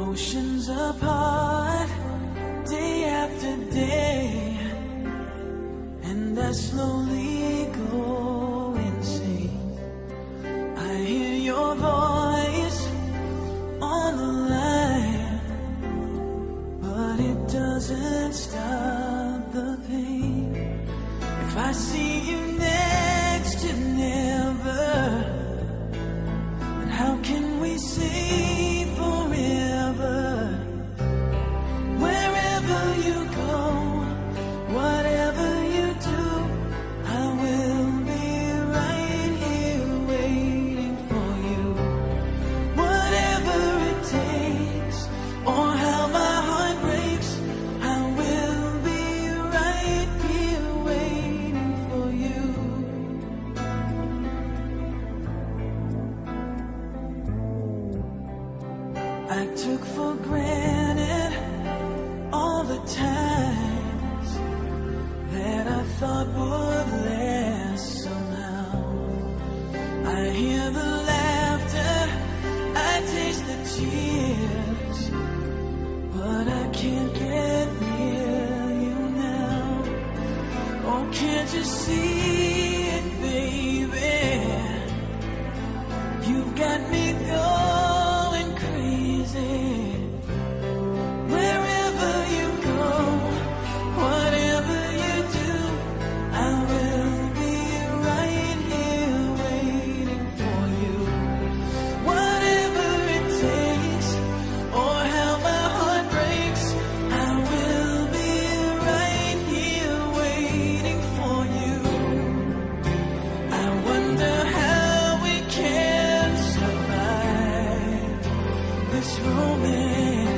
Oceans apart, day after day, and I slowly go insane. I hear your voice on the line, but it doesn't stop the pain. If I see you next to never, then how can we say forever? Wherever you go, whatever you do, I will be right here waiting for you. Whatever it takes, or how my heart breaks, I will be right here waiting for you. I took for granted all the times that I thought would last somehow. I hear the laughter, I taste the tears, but I can't get near you now. Oh, can't you see it, baby? You've got me going crazy. Wherever you go, whatever you do, I will be right here waiting for you. Whatever it takes, or how my heart breaks, I will be right here waiting for you. I wonder how we can survive this romance.